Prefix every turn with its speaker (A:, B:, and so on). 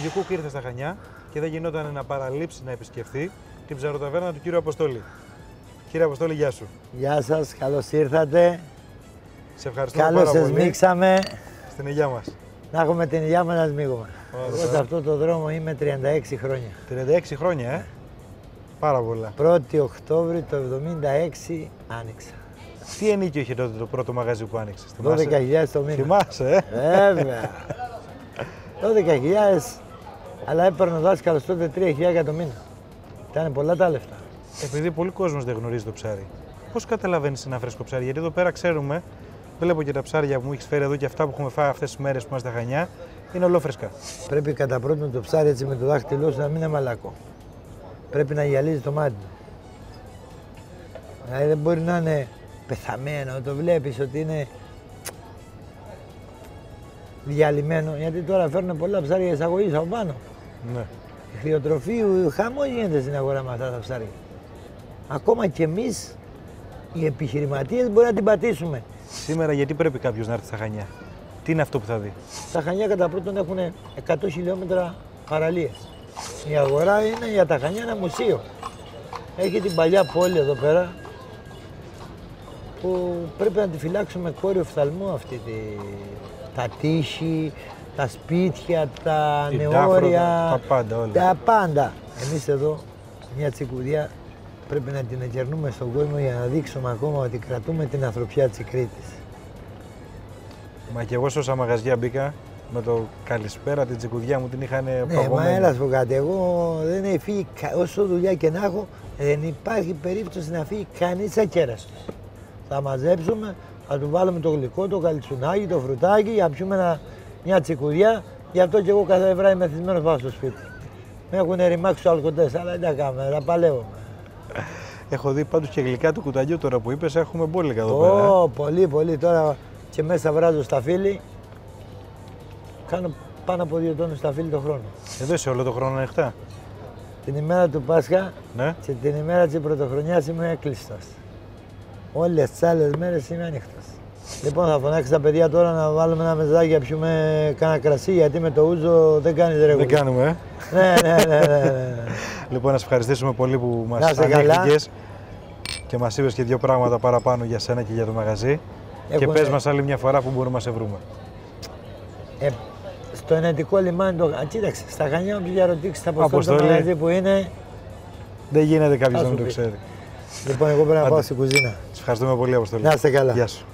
A: Γιου Κούκ ήρθε στα Χανιά και δεν γινόταν να παραλείψει να επισκεφθεί την ψαροταβέρνα του κύριου Αποστόλη. Κύριε Αποστόλη, γεια σου.
B: Γεια σας, καλώς ήρθατε.
A: Σε ευχαριστούμε
B: Καλώς
A: πάρα
B: σας
A: πολύ.
B: Μίξαμε.
A: Στην υγειά μας.
B: Να έχουμε την υγειά μας να σμίγουμε. Εγώ σε
A: Ωραία.
B: αυτό το δρόμο είμαι 36 χρόνια.
A: 36 χρόνια, Πάρα πολλά.
B: 1η Οκτώβρη το 76 άνοιξα.
A: Τι ενίκιο είχε τότε το πρώτο μαγαζί που άνοιξε?
B: 12.000 το μήνα.
A: Θυμάσαι,
B: Βέβαια. 12.000, αλλά έπαιρνε ο δάσκαλος τότε 3.000 το μήνα. Ήταν πολλά τα λεφτά.
A: Επειδή πολλοί κόσμος δεν γνωρίζει το ψάρι, πώς καταλαβαίνεις ένα φρέσκο ψάρι? Γιατί εδώ πέρα ξέρουμε, βλέπω και τα ψάρια που μου έχεις φέρει εδώ και αυτά που έχουμε φάει αυτές τις μέρες που είμαστε στα Χανιά, είναι ολόφρεσκα.
B: Πρέπει κατά πρώτον το ψάρι έτσι με το δάχτυλό σου να μην είναι μαλακό. Πρέπει να γυαλίζει το μάτι του. Δηλαδή δεν μπορεί να είναι πεθαμένο, το βλέπεις ότι είναι διαλυμένο, γιατί τώρα φέρνουν πολλά ψάρια εισαγωγής από πάνω.
A: Ναι.
B: Η χθιοτροφίου χαμός γίνεται στην αγορά με αυτά τα ψάρια. Ακόμα και εμείς οι επιχειρηματίες μπορεί να την πατήσουμε.
A: Σήμερα γιατί πρέπει κάποιος να έρθει στα Χανιά? Τι είναι αυτό που θα δει?
B: Τα Χανιά κατά πρώτον έχουν 100 χιλιόμετρα παραλίες. Η αγορά είναι για τα Χανιά ένα μουσείο. Έχει την παλιά πόλη εδώ πέρα που πρέπει να τη φυλάξουμε κόριο οφθαλμού αυτή τα τείχη, τα σπίτια, τα
A: Την
B: νεόρια,
A: τα πάντα όλα.
B: τα πάντα. Εμείς εδώ, μια τσικουδιά, πρέπει να την εγκερνούμε στον κόσμο για να δείξουμε ακόμα ότι κρατούμε την ανθρωπιά της Κρήτης.
A: Μα και εγώ σε όσα μαγαζιά μπήκα, με το καλησπέρα την τσικουδιά μου την είχαν
B: Ναι, μα
A: παγωμένη.
B: έλα σου πω κάτι. Εγώ δεν έχει φύγει, όσο δουλειά και να έχω, δεν υπάρχει περίπτωση να φύγει κανείς ακέραστος. Θα μαζέψουμε, θα του βάλουμε το γλυκό, το καλτσουνάκι, το φρουτάκι, για να πιούμε μια τσικουδιά. Γι' αυτό και εγώ κάθε βράδυ μεθυσμένος πάω στο σπίτι. Με έχουν ρημάξει τους αλκοτές, αλλά δεν τα κάνουμε, τα παλεύουμε.
A: Έχω δει πάντως και γλυκά του κουταλιού τώρα που είπες, έχουμε μπόλικα εδώ πέρα.
B: Πολύ, πολύ. Τώρα και μέσα βράζω σταφύλι. Κάνω πάνω από 2 τόνους σταφύλι το χρόνο.
A: Εδώ είσαι όλο το χρόνο ανοιχτά.
B: Την ημέρα του Πάσχα
A: Ναι.
B: και την ημέρα της Πρωτοχρονιάς είμαι κλειστός. Όλες τις άλλες μέρες είμαι ανοιχτός. Λοιπόν, θα φωνάξει τα παιδιά τώρα να βάλουμε ένα μεζάκι να πιούμε κάνα κρασί, γιατί με το ούζο δεν κάνεις ρε
A: Δεν
B: γουλή.
A: κάνουμε,
B: Ναι.
A: Λοιπόν, να σε ευχαριστήσουμε πολύ που
B: Να
A: μας
B: είσαι καλά.
A: ανέχτηκες και μας είπες και 2 πράγματα παραπάνω για σένα και για το μαγαζί. Και
B: Έχουν-
A: πες μας άλλη μια φορά που μπορούμε να σε βρούμε.
B: Στο ενετικό λιμάνι, κοίταξε, στα Χανιά όποιος διαρωτήξει τα αποστόλη το
A: Αποστόλη.
B: μαγαζί που είναι.
A: Δεν γίνεται κάποιος
B: Θα
A: να
B: σου
A: μην το
B: πει.
A: ξέρει.
B: Λοιπόν, εγώ πρέπει να
A: Άντε.
B: πάω στην κουζίνα.
A: Σε ευχαριστούμε πολύ, Αποστολή.
B: Να είστε καλά.
A: Γεια σου.